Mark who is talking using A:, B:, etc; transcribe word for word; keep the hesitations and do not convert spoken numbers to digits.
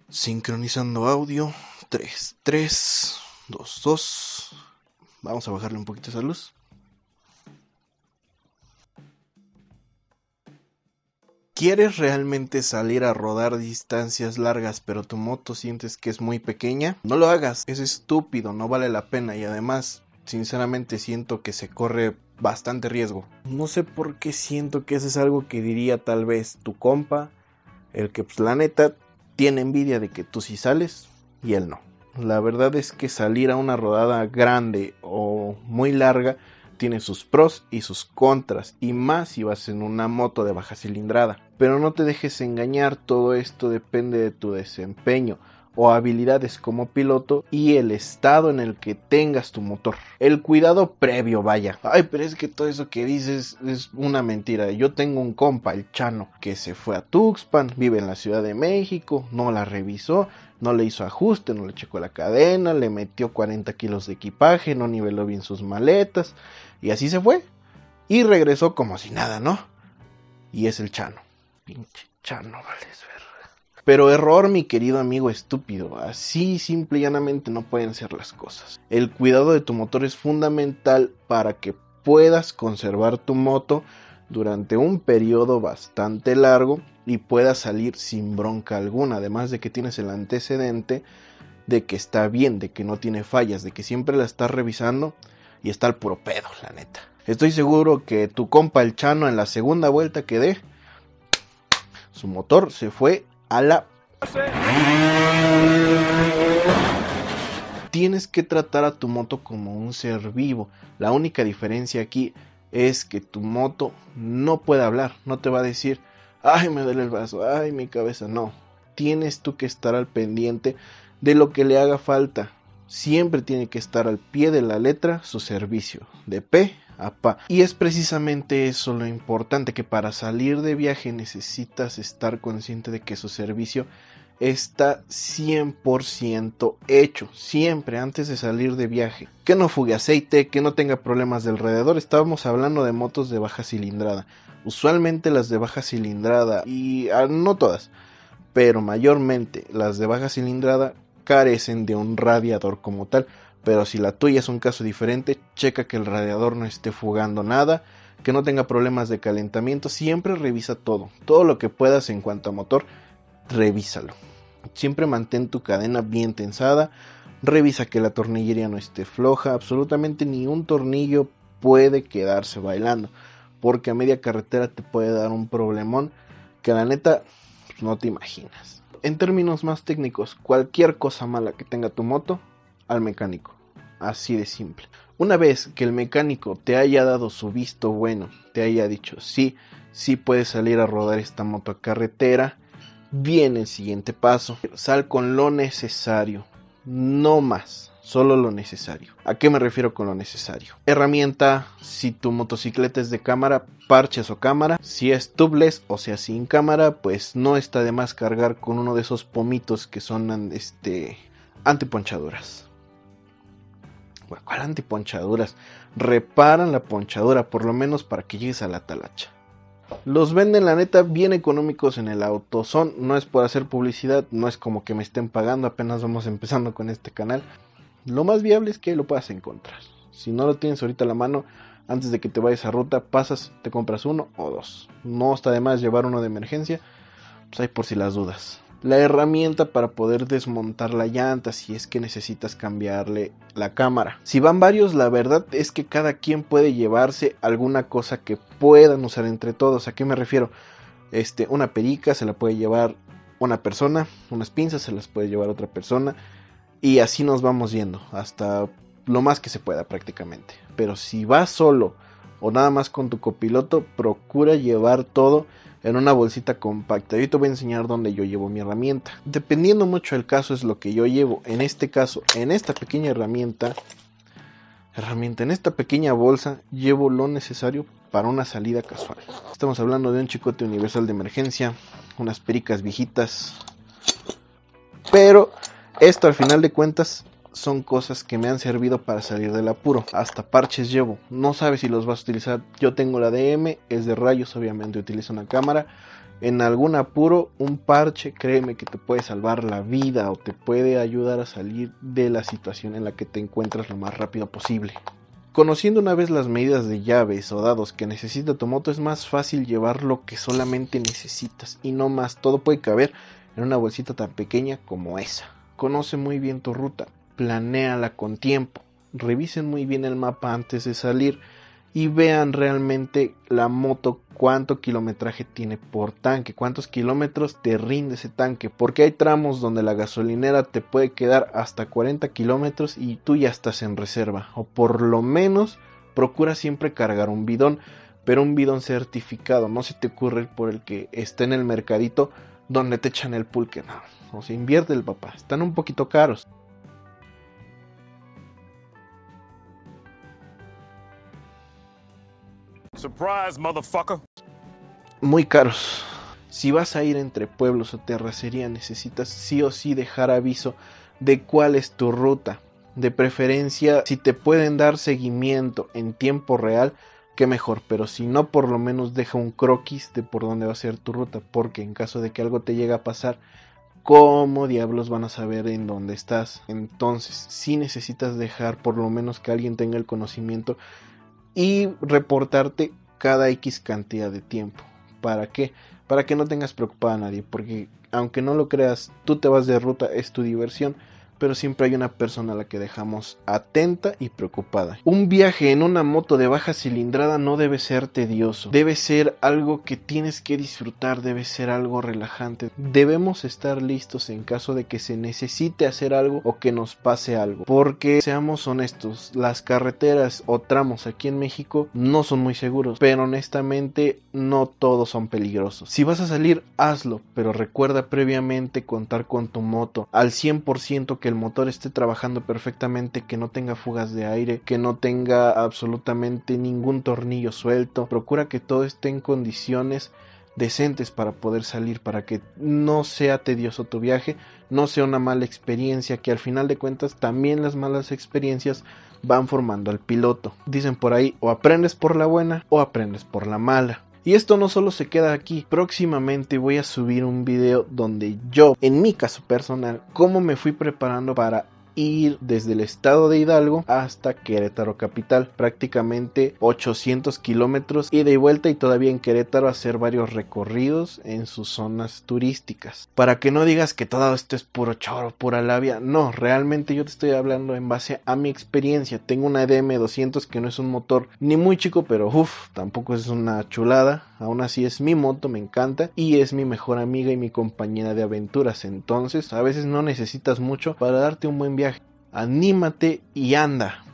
A: Sincronizando audio. tres, tres, dos, dos. Vamos a bajarle un poquito esa luz. ¿Quieres realmente salir a rodar distancias largas, pero tu moto sientes que es muy pequeña? No lo hagas, es estúpido, no vale la pena y además, sinceramente siento que se corre bastante riesgo. No sé por qué siento que eso es algo que diría tal vez tu compa, el que pues la neta tiene envidia de que tú sí sales y él no. La verdad es que salir a una rodada grande o muy larga tiene sus pros y sus contras, y más si vas en una moto de baja cilindrada. Pero no te dejes engañar, todo esto depende de tu desempeño o habilidades como piloto y el estado en el que tengas tu motor. El cuidado previo, vaya. Ay, pero es que todo eso que dices es una mentira. Yo tengo un compa, el Chano, que se fue a Tuxpan, vive en la Ciudad de México, no la revisó, no le hizo ajuste, no le checó la cadena, le metió cuarenta kilos de equipaje, no niveló bien sus maletas, y así se fue. Y regresó como si nada, ¿no? Y es el Chano. Pinche Chano, vale, es verdad. Pero error, mi querido amigo estúpido. Así simple y llanamente no pueden ser las cosas. El cuidado de tu motor es fundamental para que puedas conservar tu moto durante un periodo bastante largo y puedas salir sin bronca alguna. Además de que tienes el antecedente de que está bien, de que no tiene fallas, de que siempre la estás revisando y está al puro pedo, la neta. Estoy seguro que tu compa el Chano, en la segunda vuelta que dé, su motor se fue a la... Tienes que tratar a tu moto como un ser vivo. La única diferencia aquí es que tu moto no puede hablar, no te va a decir, ay, me duele el brazo, ay, mi cabeza, no. Tienes tú que estar al pendiente de lo que le haga falta. Siempre tiene que estar al pie de la letra su servicio, de pe a pa. Y es precisamente eso lo importante, que para salir de viaje necesitas estar consciente de que su servicio está cien por ciento hecho, siempre antes de salir de viaje. Que no fugue aceite, que no tenga problemas de alrededor. Estábamos hablando de motos de baja cilindrada. Usualmente las de baja cilindrada, y ah, no todas, pero mayormente las de baja cilindrada carecen de un radiador como tal. Pero si la tuya es un caso diferente, checa que el radiador no esté fugando nada, que no tenga problemas de calentamiento. Siempre revisa todo, todo lo que puedas en cuanto a motor, revísalo. Siempre mantén tu cadena bien tensada, revisa que la tornillería no esté floja. Absolutamente ni un tornillo puede quedarse bailando, porque a media carretera te puede dar un problemón que la neta pues, no te imaginas. En términos más técnicos, cualquier cosa mala que tenga tu moto, al mecánico, así de simple. Una vez que el mecánico te haya dado su visto bueno, te haya dicho sí, sí puedes salir a rodar esta moto a carretera, viene el siguiente paso. Sal con lo necesario, no más, solo lo necesario. ¿A qué me refiero con lo necesario? Herramienta, si tu motocicleta es de cámara, parches o cámara. Si es tubeless, o sea sin cámara, pues no está de más cargar con uno de esos pomitos que son este antiponchaduras. Bueno, ¿cuál antiponchaduras? Reparan la ponchadura, por lo menos para que llegues a la talacha. Los venden, la neta, bien económicos en el AutoZone. No es por hacer publicidad, no es como que me estén pagando, apenas vamos empezando con este canal. Lo más viable es que lo puedas encontrar. Si no lo tienes ahorita a la mano, antes de que te vayas a ruta, pasas, te compras uno o dos. No está de más llevar uno de emergencia, pues hay por si las dudas. La herramienta para poder desmontar la llanta si es que necesitas cambiarle la cámara. Si van varios, la verdad es que cada quien puede llevarse alguna cosa que puedan usar entre todos. ¿A qué me refiero? Este, una perica se la puede llevar una persona, unas pinzas se las puede llevar otra persona, y así nos vamos yendo hasta lo más que se pueda prácticamente. Pero si vas solo o nada más con tu copiloto, procura llevar todo en una bolsita compacta. Yo te voy a enseñar dónde yo llevo mi herramienta. Dependiendo mucho del caso es lo que yo llevo. En este caso, en esta pequeña herramienta, herramienta, en esta pequeña bolsa, llevo lo necesario para una salida casual. Estamos hablando de un chicote universal de emergencia, unas pericas viejitas. Pero esto al final de cuentas son cosas que me han servido para salir del apuro. Hasta parches llevo, no sabes si los vas a utilizar. Yo tengo la D M, es de rayos, obviamente utilizo una cámara en algún apuro, un parche, créeme que te puede salvar la vida o te puede ayudar a salir de la situación en la que te encuentras lo más rápido posible. Conociendo una vez las medidas de llaves o dados que necesita tu moto, es más fácil llevar lo que solamente necesitas y no más. Todo puede caber en una bolsita tan pequeña como esa. Conoce muy bien tu ruta, planéala con tiempo, revisen muy bien el mapa antes de salir y vean realmente la moto cuánto kilometraje tiene por tanque, cuántos kilómetros te rinde ese tanque, porque hay tramos donde la gasolinera te puede quedar hasta cuarenta kilómetros y tú ya estás en reserva, o por lo menos procura siempre cargar un bidón, pero un bidón certificado. No se te ocurre ir por el que está en el mercadito donde te echan el pulque, no, o sea, invierte el papá, están un poquito caros.
B: Surprise, motherfucker.
A: Muy caros. Si vas a ir entre pueblos o terracería, necesitas sí o sí dejar aviso de cuál es tu ruta. De preferencia, si te pueden dar seguimiento en tiempo real, qué mejor, pero si no, por lo menos deja un croquis de por dónde va a ser tu ruta, porque en caso de que algo te llegue a pasar, ¿cómo diablos van a saber en dónde estás? Entonces, sí necesitas dejar por lo menos que alguien tenga el conocimiento y reportarte cada X cantidad de tiempo. ¿Para qué? Para que no tengas preocupada a nadie, porque aunque no lo creas, tú te vas de ruta, es tu diversión, pero siempre hay una persona a la que dejamos atenta y preocupada. Un viaje en una moto de baja cilindrada no debe ser tedioso, debe ser algo que tienes que disfrutar, debe ser algo relajante. Debemos estar listos en caso de que se necesite hacer algo o que nos pase algo, porque seamos honestos, las carreteras o tramos aquí en México no son muy seguros, pero honestamente no todos son peligrosos. Si vas a salir, hazlo, pero recuerda previamente contar con tu moto al cien por ciento, que el motor esté trabajando perfectamente, que no tenga fugas de aire, que no tenga absolutamente ningún tornillo suelto. Procura que todo esté en condiciones decentes para poder salir, para que no sea tedioso tu viaje, no sea una mala experiencia, que al final de cuentas también las malas experiencias van formando al piloto. Dicen por ahí, o aprendes por la buena o aprendes por la mala. Y esto no solo se queda aquí, próximamente voy a subir un video donde yo, en mi caso personal, cómo me fui preparando para ir desde el estado de Hidalgo hasta Querétaro capital, prácticamente ochocientos kilómetros ida y vuelta, y todavía en Querétaro hacer varios recorridos en sus zonas turísticas, para que no digas que todo esto es puro choro, pura labia. No, realmente yo te estoy hablando en base a mi experiencia. Tengo una D M doscientos que no es un motor ni muy chico, pero uff, tampoco es una chulada. Aún así es mi moto, me encanta y es mi mejor amiga y mi compañera de aventuras. Entonces a veces no necesitas mucho para darte un buen viaje. Anímate y anda.